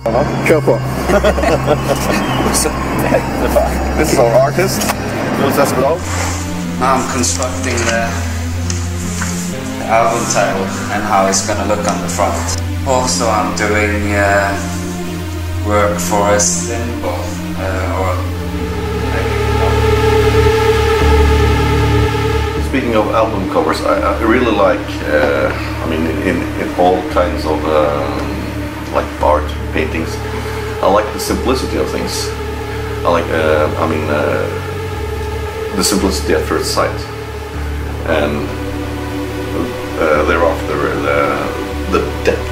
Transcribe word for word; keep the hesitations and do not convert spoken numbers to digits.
Kör på. This is our artist, Enslaved. I'm constructing the album title and how it's gonna look on the front. Also, I'm doing uh, work for a symbol uh, or. Speaking of album covers, I, I really like. Uh, I mean, in, in all kinds of uh, like art, paintings, I like the simplicity of things. I like. Uh, I mean. Uh, the simplicity at first sight, and uh, thereafter the, the depth